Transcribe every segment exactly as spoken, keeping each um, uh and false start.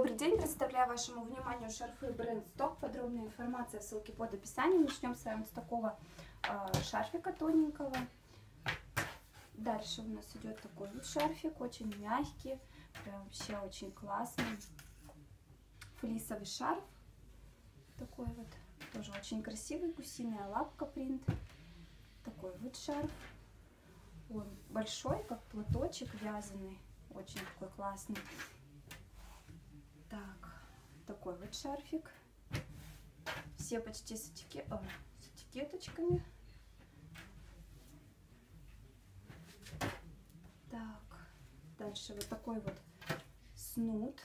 Добрый день, представляю вашему вниманию шарфы бренд Stock. Подробная информация, ссылки под описанием. Начнем с вами с такого э, шарфика тоненького. Дальше у нас идет такой вот шарфик, очень мягкий, прям вообще очень классный. Флисовый шарф, такой вот, тоже очень красивый, гусиная лапка принт. Такой вот шарф, он большой, как платочек вязаный, очень такой классный. Так, такой вот шарфик, все почти с, этикет... О, с этикеточками. Так, дальше вот такой вот снуд,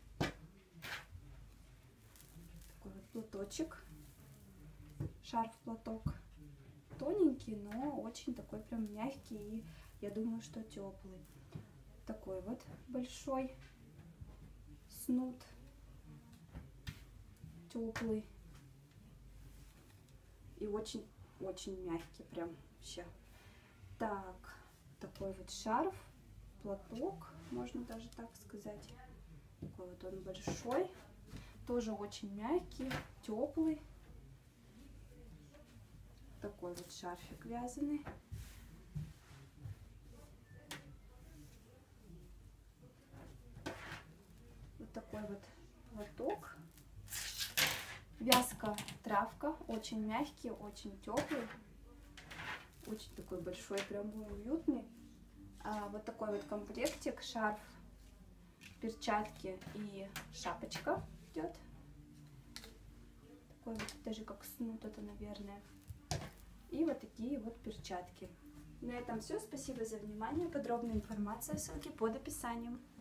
такой вот платочек, шарф-платок, тоненький, но очень такой прям мягкий и я думаю, что теплый. Такой вот большой снуд, теплый и очень-очень мягкий, прям вообще. Так, такой вот шарф, платок, можно даже так сказать. Такой вот он большой, тоже очень мягкий, теплый. Такой вот шарфик вязаный. Вот такой вот платок. Вязка травка, очень мягкий, очень теплый. Очень такой большой, прям уютный. А, вот такой вот комплектик, шарф, перчатки и шапочка идет. Такой вот, даже как снуд это, наверное. И вот такие вот перчатки. На этом все. Спасибо за внимание. Подробная информация, ссылки под описанием.